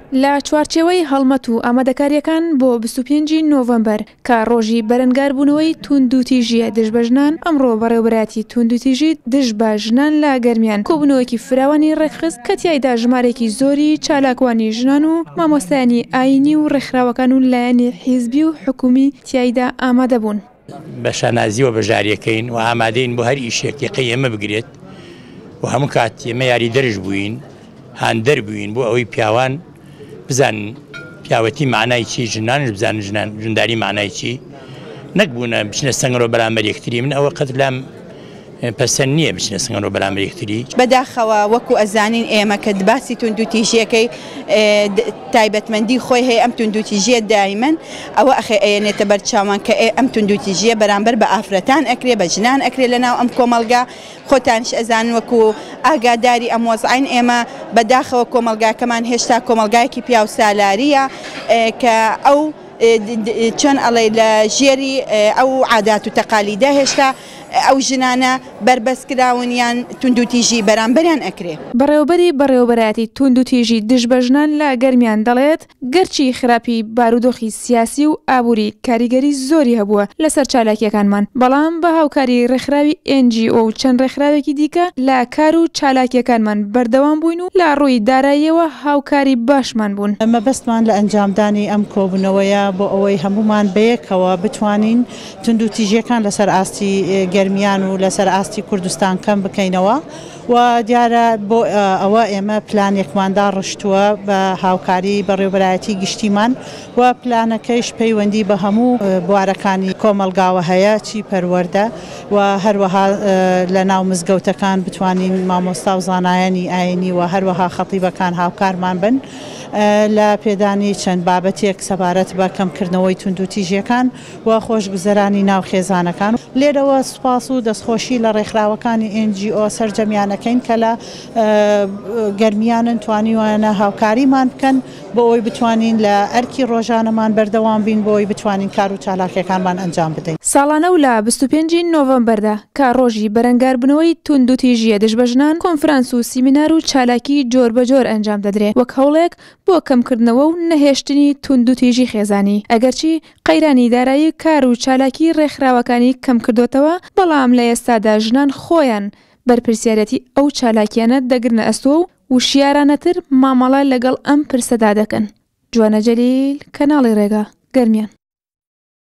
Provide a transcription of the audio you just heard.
لە چوارچێوەی هەڵمەت و ئامادەکاریەکان بۆ 25 نۆڤەمبەر کە ڕۆژی بەرەنگاربوونەوەی توندوتیژیە دژبەژنان ئەمڕۆ بەڕێوەبەراتی توندوتیژی دژبەژنان لە گەرمیان کۆبوونەوەکی فراوانی ڕێکخست کە تیایدا ژمارێکی زۆری چالاکوانی ژنان و مامۆستایانی ئاینی و ڕێکخراوەکان و لایەنی حیزبی و حکومی تیایدا ئامادە بوون. بە شانازیەوە بەژاریەکەین و ئامادەین بۆ هەر ئیشێکی ئێمە بگرێت و هەموو کات ئێمە یاری دەرج بووین هاندەر بووین بۆ ئەوەی پیاوان بزانن پیاوەتی معنای چی، ژنانش بزانن ژنداری معنای چی، نەکبوونە بچنە سەنگەرەوە بەرامبەر یەکتری. من ئەوە قەت لام پەسەند نییە بچنە سەنگەرەوە بەرامبەر یەکتری. بەداخەوە وەکو ئەزانین ئێمە کە باسی توندوتیژیەکەی تایبەتمەندی خۆی هەیە ئەم توندوتیژیە دایمەن ئەوە ئەێنێتە بەرچاوان کە ئەم توندوتیژیە بەرامبەر بە ئافرەتان ئەکرێ بە ژنان ئەکرێ لەناو ئەم کۆمەلگا. خۆتانش ئەزانن وەکو ئاگاداری ئەم وەزعین ئێمە بەداخەوە کۆمەلگاکەمان هێشتا کۆمەلگایەکی پیا و سالاریە کە ئەو چۆن ئەڵێ لە ژێری ئەو عادات و تەقالیدە هێشتا ئەو ژنانە بربەسکراونیان توندوتیژی بەرامبەریان ئەکرێ. بەڕێوەبەراتی توندوتیژی دژبەژنان لە گەرمیان دەڵێت گەرچی خراپی بارودۆخی سیاسی و ئابووری کاریگەری زۆری هەبووە لەسەر چالاکیەکانمان، بەڵام بە هاوکاری ڕێکخراوی NGO و چەند ڕێکخراوێکی دیکە لە کار و چالاکیەکانمان بەردەوام بووین و لە ڕووی داراییەوە هاوکاری باشمان بوون. مەبەستمان لە ئەنجامدانی ئەم کۆبوونەوەیە بۆ ئەوەی هەمومان بەیەکەوە بتوانین توندوتیژیەکان لەسەر ئاستی گەرمیان و لەسەر ئاستی کوردستان کەم بکەینەوە و دیارە بۆ ئەوە ئێمە پلانێکماندا ڕشتووە بە هاوکاری بەڕێوەبەرایەتی گشتیمان و پلانەکەیش پەیوەندی بە هەموو بوارەکانی کۆمەلگاوە هەیە چی پەروەردە و هەروەها لە ناو مزگەوتەکان بتوانین مامۆستا و زانایانی ئاینی و هەروەها خەتیبەکان هاوکارمان بن لە پێدانی چەند بابەتێک سەبارەت بە کەمکردنەوەی توندوتیژیەکان و خۆشگوزەرانی ناوخێزانەکان. لێرەوە سوپاس و دەستخۆشی لە ڕێکخراوەکانی NGO سەرجەمیانەکەین کە لە گەرمیانن توانیوانە هاوکاریمان بکەن بۆ ئەوی بتوانین لە ئەرکی ڕۆژانەمان بەردەوام بین بۆ ئەوی بتوانین کار و چالاکیەکانمان ئەنجام بدەین. ساڵانە و لە 25 نۆڤەمبەردا کە ڕۆژی بەرەنگاربوونەوەی توندوتیژیە دژبەژنان کۆنفرانس و سیمینار و چالاکی جۆربەجۆر ئەنجام دەدرێت وەک هەوڵێک بۆ کەمکردنەوە و نەهێشتنی توندوتیژی خێزانی. ئەگەرچی قەیرانی دارایی کار و چالاکی ڕێکخراوەکانی کەم کردوتەوە، بەڵام لە ئێستادا ژنان خۆیان بەرپرسیارەتی ئەو چالاکیانە دەگرنە ئەستۆ و وشیارانەتر مامەڵە لەگەڵ ئەم پرسەدا دەکەن. جوانە جەلیل، کەناڵی ڕێگا، گەرمیان.